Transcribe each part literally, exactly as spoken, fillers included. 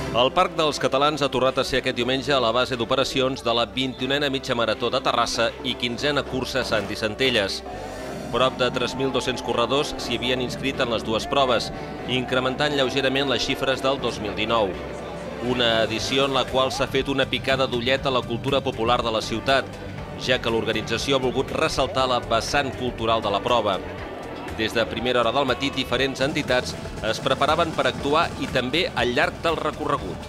El Parc dels Catalans ha tornat a ser aquest diumenge a la base d'operacions de la vint-i-unena mitja marató de Terrassa i quinzena cursa Sant i Centelles. Prop de tres mil dos-cents corredors s'hi havien inscrit en les dues proves, incrementant lleugerament les xifres del dos mil dinou. Una edició en la qual s'ha fet una picada d'ullet a la cultura popular de la ciutat, ja que l'organització ha volgut ressaltar la vessant cultural de la prova. Des de primera hora del matí, diferents entitats es preparaven per actuar i també al llarg del recorregut.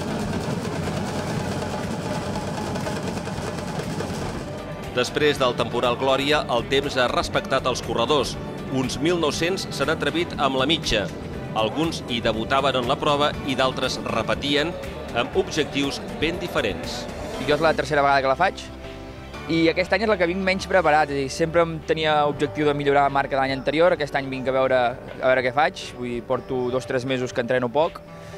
Després del temporal Glòria, el temps ha respectat els corredors. Uns mil nou-cents s'han atrevit amb la mitja. Alguns hi debutaven en la prova i d'altres repetien amb objectius ben diferents. Jo és la tercera vegada que la faig i aquest any és la que vinc menys preparat. És a dir, sempre em tenia objectiu de millorar la marca de l'any anterior. Aquest any vinc a veure, a veure què faig. Vull dir, porto dos o tres mesos que entreno poc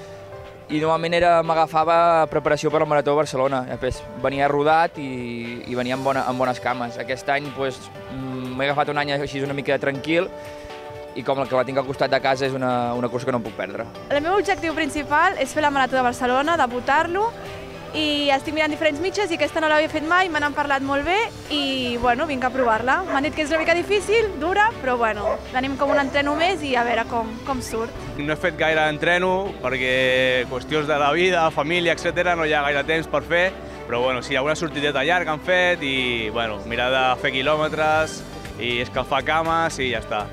i normalment era m'agafava preparació per al Marató de Barcelona. Després venia rodat i, i venia amb, bona, amb bones cames. Aquest any pues, m'he agafat un any així una mica tranquil i com la que la tinc al costat de casa és una, una cursa que no em puc perdre. El meu objectiu principal és fer la Marató de Barcelona, debutar-lo, i estic mirant diferents mitges i aquesta no l'havia fet mai, me n'han parlat molt bé i bueno, vinc a provar-la. M'han dit que és una mica difícil, dura, però bueno, tenim com un entreno més i a veure com, com surt. No he fet gaire entreno perquè qüestions de la vida, família, etcètera, no hi ha gaire temps per fer, però bueno, sí, alguna sortideta llarga han fet i bueno, mirar de fer quilòmetres i escalfar cames i ja està.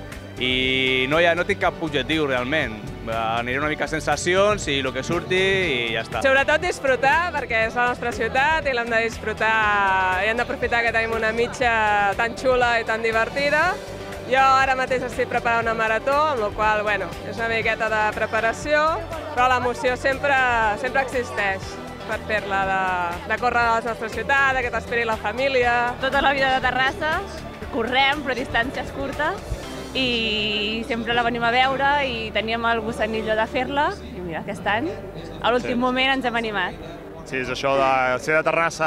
I no, ja, no tinc cap objectiu realment, aniré una mica a sensacions i el que surti i ja està. Sobretot disfrutar, perquè és la nostra ciutat i l'hem de disfrutar i hem d'aprofitar que tenim una mitja tan xula i tan divertida. Jo ara mateix estic preparant una marató, amb la qual cosa, bueno, és una miqueta de preparació, però l'emoció sempre, sempre existeix per fer-la, de, de córrer a la nostra ciutat, que t'esperi la família. Tota la vida de Terrassa, correm, però distàncies curtes, i sempre la venim a veure i teníem el gossanillo de fer-la i mira, aquest any, a l'últim moment ens hem animat. Sí, és això de ser de Terrassa,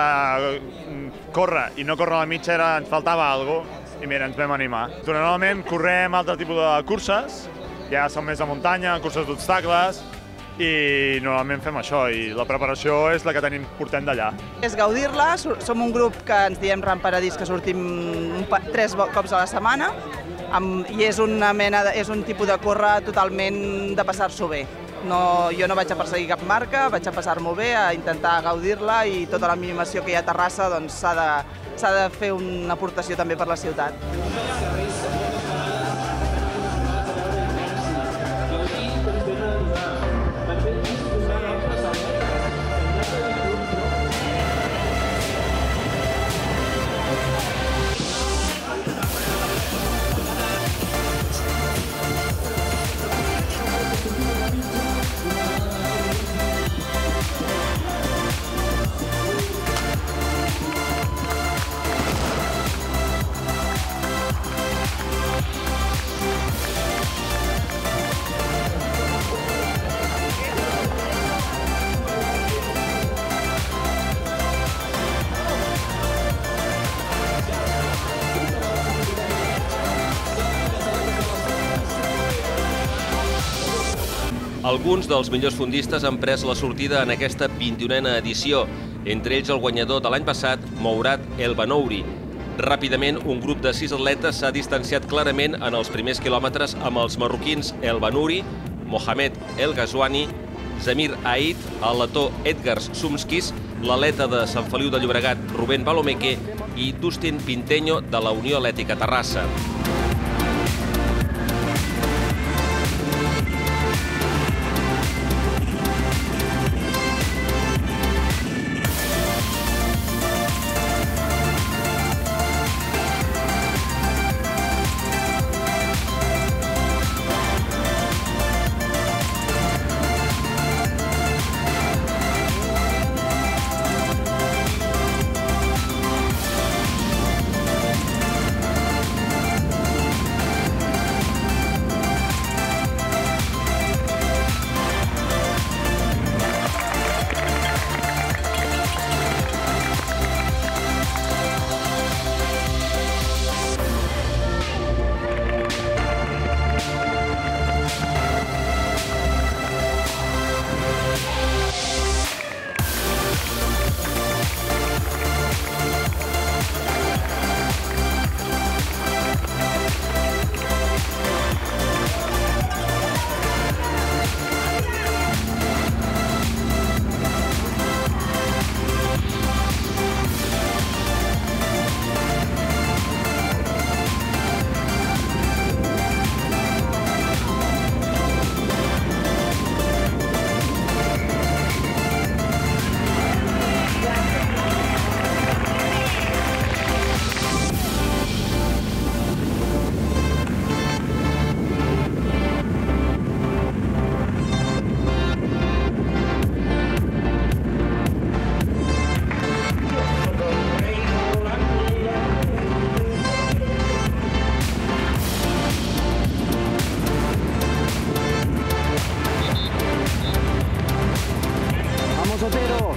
córrer i no córrer a la mitja, era, ens faltava alguna cosa i mira, ens vam animar. Normalment correm altre tipus de curses, ja són més de muntanya, curses d'obstacles, i normalment fem això i la preparació és la que tenim portem d'allà. És gaudir-la, som un grup que ens diem Ramparadís, que sortim tres cops a la setmana, i és una mena de, és un tipus de córrer totalment de passar-s'ho bé. No, jo no vaig a perseguir cap marca, vaig a passar-m'ho bé, a intentar gaudir-la i tota la minimació que hi ha a Terrassa doncs, s'ha de, s'ha de fer una aportació també per la ciutat. Alguns dels millors fondistes han pres la sortida en aquesta vint-i-unena edició, entre ells el guanyador de l'any passat, Mourad El Banouri. Ràpidament, un grup de sis atletes s'ha distanciat clarament en els primers quilòmetres amb els marroquins El Banouri, Mohamed El Ghazouani, Zamir Aid, el letó Edgars Sumskis, l'atleta de Sant Feliu de Llobregat, Rubén Balomeque, i Dustin Pinteño, de la Unió Atlètica Terrassa. Vamos, Otero.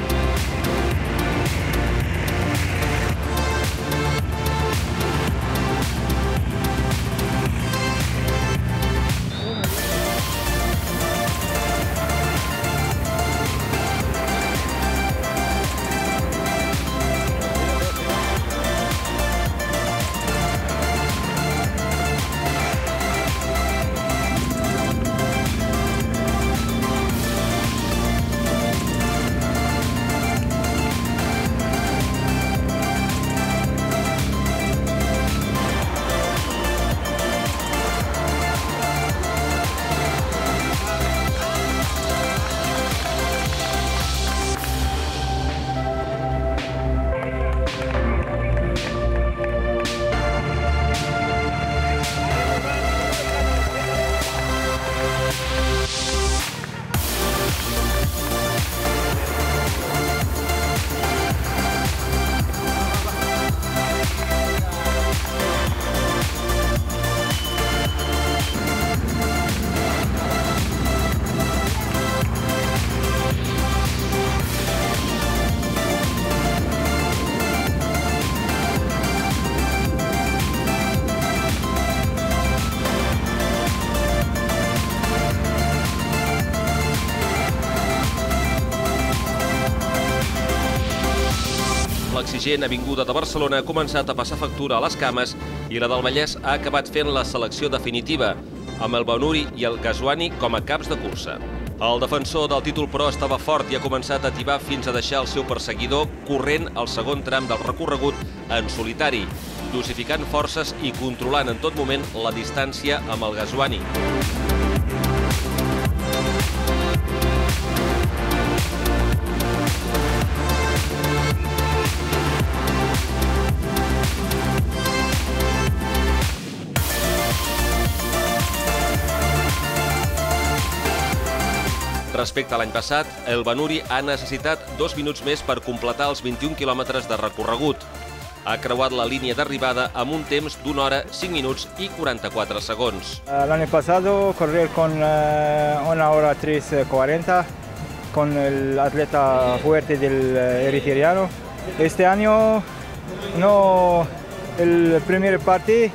L'exigent avinguda de Barcelona ha començat a passar factura a les cames i la del Vallès ha acabat fent la selecció definitiva, amb el Benuri i el Gasuani com a caps de cursa. El defensor del títol, però, estava fort i ha començat a tibar fins a deixar el seu perseguidor corrent el segon tram del recorregut en solitari, dosificant forces i controlant en tot moment la distància amb el Gasuani. Respecte a l'any passat, el Benuri ha necessitat dos minuts més per completar els vint-i-un quilòmetres de recorregut. Ha creuat la línia d'arribada amb un temps d'una hora, cinc minuts i quaranta-quatre segons. L'any passat corrí con una hora tres cuarenta con el atleta fuerte del eritreano. Este año no, el primer partido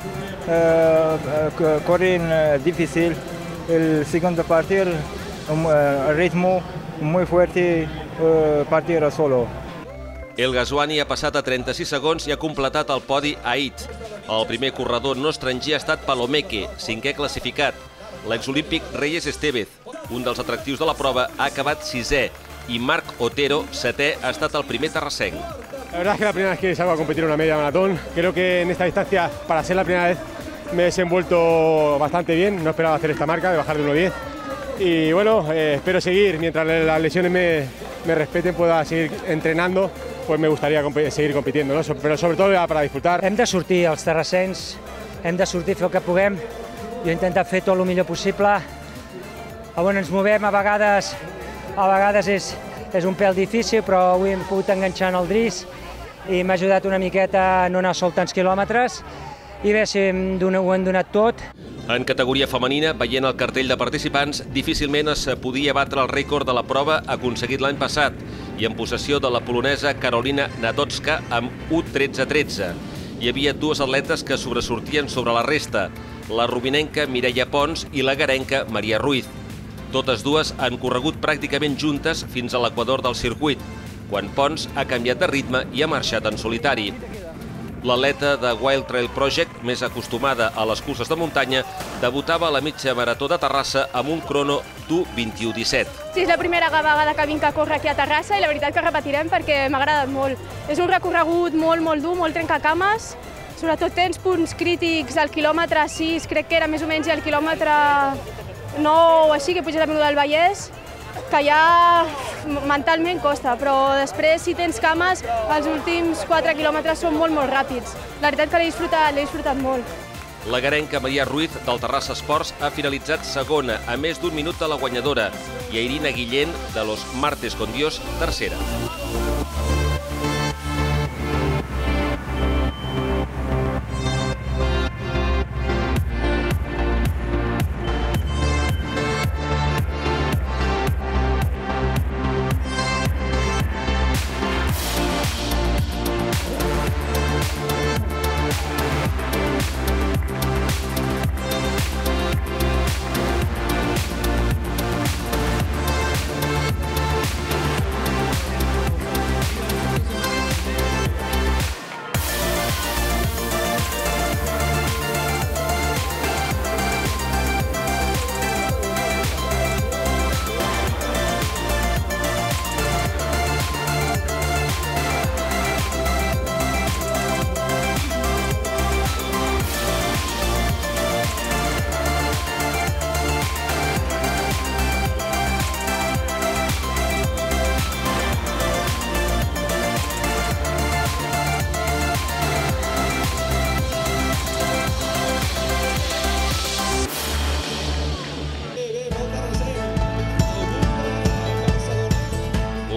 uh, corrí difícil, el segundo partido un ritmo muy fuerte, uh, partir solo. El Gasuani ha passat a trenta-sis segons i ha completat el podi Ait. El primer corredor no estranger ha estat Palomeque, cinquè classificat. L'exolímpic Reyes Estevez, un dels atractius de la prova, ha acabat sisè i Marc Otero, setè, ha estat el primer terrassenc. La verdad es que la primera vez que salgo a competir una media maratón, creo que en esta distancia, para ser la primera vez, me he desenvuelto bastante bien. No esperaba hacer esta marca de bajar de uno diez. Y bueno, eh, espero seguir, mientras las lesiones me, me respeten, pueda seguir entrenando, pues me gustaría comp seguir compitiendo, ¿no? Pero sobre todo para disfrutar. Hem de sortir als terrassencs, hem de sortir, fer el que puguem. Jo he intentat fer tot el millor possible. On ens movem a vegades, a vegades és, és un pèl difícil, però avui hem pogut enganxar en el dris i m'ha ajudat una miqueta a no anar sol tants quilòmetres. I bé, si hem donat, ho hem donat tot. En categoria femenina, veient el cartell de participants, difícilment es podia batre el rècord de la prova aconseguit l'any passat i en possessió de la polonesa Karolina Nadocka amb u tretze tretze. Hi havia dues atletes que sobresortien sobre la resta, la rubinenca Mireia Pons i la garenca Maria Ruiz. Totes dues han corregut pràcticament juntes fins a l'equador del circuit, quan Pons ha canviat de ritme i ha marxat en solitari. L'atleta de Wild Trail Project, més acostumada a les curses de muntanya, debutava a la mitja marató de Terrassa amb un crono d'u vint-i-u disset. Sí, és la primera vegada que vinc a córrer aquí a Terrassa i la veritat que repetirem perquè m'ha agradat molt. És un recorregut molt, molt dur, molt trencacames. Sobretot tens punts crítics al quilòmetre sis, crec que era més o menys al quilòmetre nou o així, que puges a Benú del Vallès, que ja mentalment costa, però després si tens cames, els últims quatre quilòmetres són molt, molt ràpids. La veritat que l'he disfrutat, l'he disfrutat molt. La garenca Maria Ruiz del Terrassa Esports ha finalitzat segona, a més d'un minut de la guanyadora, i Irina Guillén de los Martes con Dios, tercera.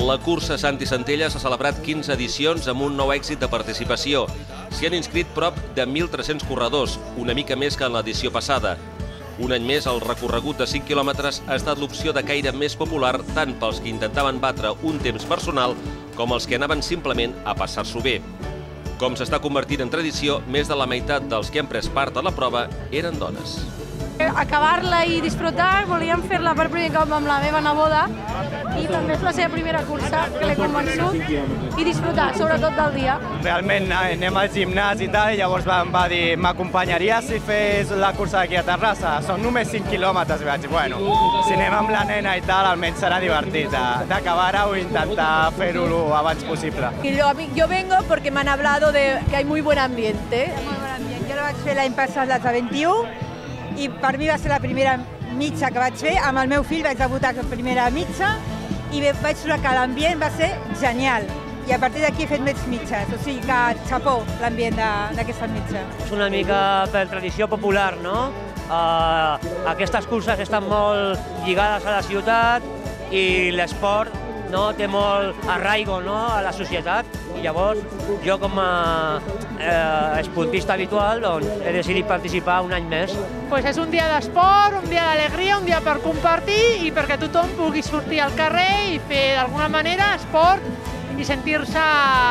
La cursa Santi Centelles ha celebrat quinze edicions amb un nou èxit de participació. S'hi han inscrit prop de mil tres-cents corredors, una mica més que en l'edició passada. Un any més, el recorregut de cinc quilòmetres ha estat l'opció de caire més popular tant pels que intentaven batre un temps personal com els que anaven simplement a passar-s'ho bé. Com s'està convertint en tradició, més de la meitat dels que han pres part a la prova eren dones. Acabar-la i disfrutar, volíem fer-la per primer cop amb la meva neboda i també és la seva primera cursa, que l'he convençut, i disfrutar, sobretot del dia. Realment anem al gimnàs i tal, i llavors em va dir m'acompanyaries si fes la cursa d'aquí a Terrassa? Són només cinc quilòmetres, vaig dir, bueno, si anem amb la nena i tal, almenys serà divertit d'acabar-ho i intentar fer-ho abans possible. Y yo, yo vengo porque me han hablado de que hay muy buen ambiente. Muy buen ambiente. Jo la vaig fer l'any passat, la de vint-i-u, i per mi va ser la primera mitja que vaig fer. Amb el meu fill vaig debutar la primera mitja i vaig trobar que l'ambient va ser genial. I a partir d'aquí he fet més mitges, o sigui que xapó l'ambient d'aquesta mitja. És una mica per tradició popular, no? Uh, aquestes curses estan molt lligades a la ciutat i l'esport no, té molt arraigo no, a la societat i llavors jo com a eh, esportista habitual doncs, he decidit participar un any més. Pues és un dia d'esport, un dia d'alegria, un dia per compartir i perquè tothom pugui sortir al carrer i fer d'alguna manera esport i sentir-se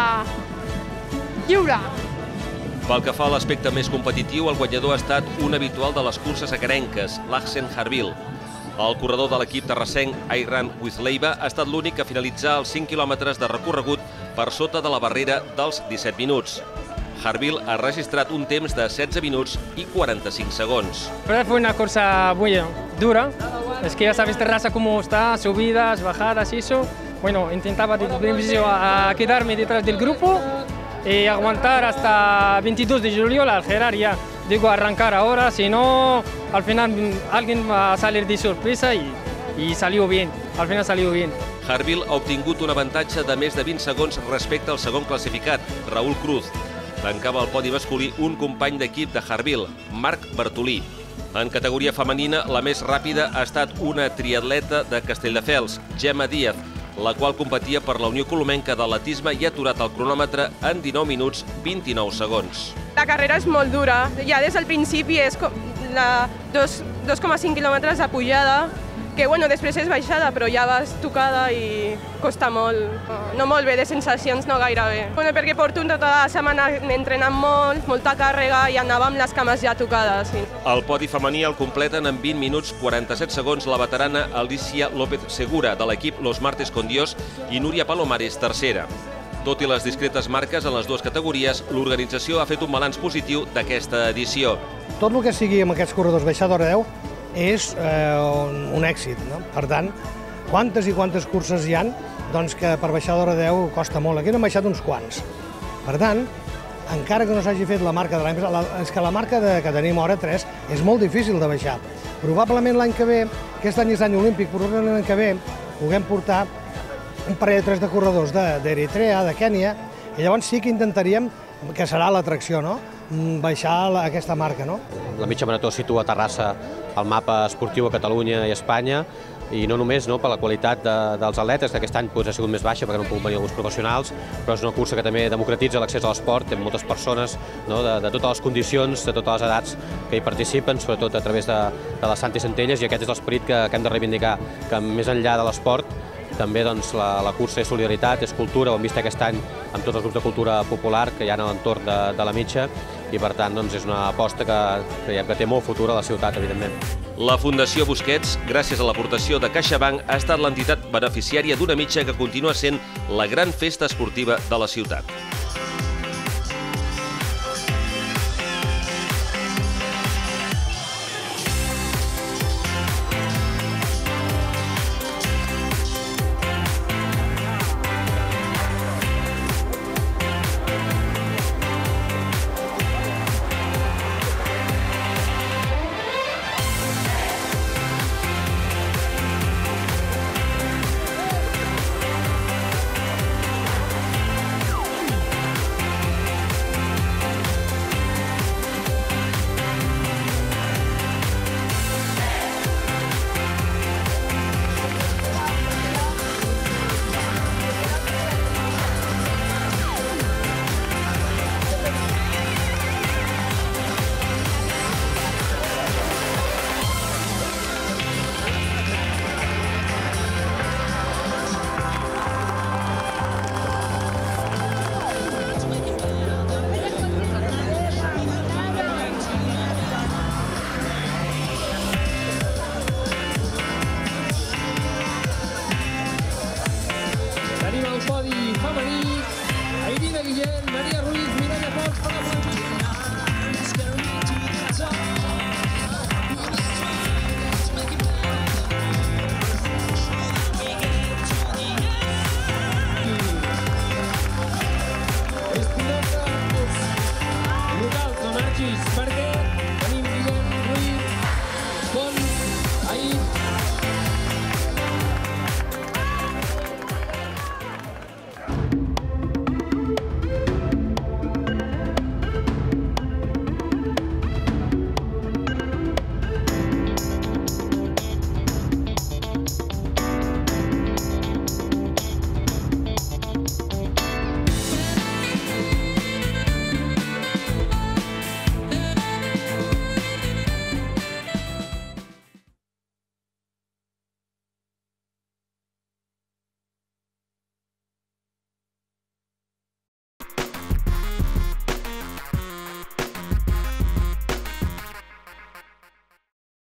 lliure. Pel que fa a l'aspecte més competitiu, el guanyador ha estat un habitual de les curses acarenques, l'Axen Harville. El corredor de l'equip terrassenc I Run With Leiva ha estat l'únic a finalitzar els cinc quilòmetres de recorregut per sota de la barrera dels disset minuts. Harville ha registrat un temps de setze minuts i quaranta-cinc segons. Fue una cursa muy dura, es que ya sabes Terrassa cómo está, subidas, bajadas y eso. Bueno, intentaba desde el principio a quedarme detrás del grupo y aguantar hasta veintidós de julio la Algerar ya. Digo, arrancar ahora, si no, al final alguien va a salir de sorpresa y, y salió bien, al final salió bien. Harville ha obtingut un avantatge de més de vint segons respecte al segon classificat, Raúl Cruz. Tancava el podi masculí un company d'equip de Harville, Marc Bartolí. En categoria femenina, la més ràpida ha estat una triatleta de Castelldefels, Gemma Díaz, la qual competia per la Unió Colomenca d'Atletisme i ha aturat el cronòmetre en dinou minuts vint-i-nou segons. La carrera és molt dura, ja des del principi és dos coma cinc quilòmetres de pujada, que bueno, després és baixada, però ja vas tocada i costa molt. No molt bé, de sensacions no gaire bé. Bueno, perquè porto tota la setmana entrenant molt, molta càrrega i anava amb les cames ja tocades. Sí. El podi femení el completen en vint minuts quaranta-set segons la veterana Alicia López Segura, de l'equip Los Martes con Dios, i Núria Palomares, tercera. Tot i les discretes marques en les dues categories, l'organització ha fet un balanç positiu d'aquesta edició. Tot el que sigui amb aquests corredors baixar d'hora deu és eh, un èxit, no? Per tant, quantes i quantes curses hi ha doncs que per baixar d'hora deu costa molt. Aquí n'han baixat uns quants. Per tant, encara que no s'hagi fet la marca de l'any passat, és que la marca de, que tenim hora tres és molt difícil de baixar. Probablement l'any que ve, aquest any és l'any olímpic, probablement l'any que ve puguem portar un parell de tres de corredors d'Eritrea, de Kènia, i llavors sí que intentaríem, que serà l'atracció, no? Baixar aquesta marca, no? La mitja marató situa Terrassa al mapa esportiu a Catalunya i a Espanya, i no només no, per la qualitat de, dels atletes, que aquest any pues, ha sigut més baixa perquè no han pogut venir alguns professionals, però és una cursa que també democratitza l'accés a l'esport, té moltes persones no, de, de totes les condicions, de totes les edats que hi participen, sobretot a través de, de les Santi Centelles, i aquest és l'esperit que, que hem de reivindicar, que més enllà de l'esport també doncs, la, la cursa és solidaritat, és cultura, ho hem vist aquest any amb tots els grups de cultura popular que hi ha a l'entorn de, de la mitja, i per tant doncs, és una aposta que creiem que té molt futur a la ciutat, evidentment. La Fundació Busquets, gràcies a l'aportació de CaixaBank, ha estat l'entitat beneficiària d'una mitja que continua sent la gran festa esportiva de la ciutat.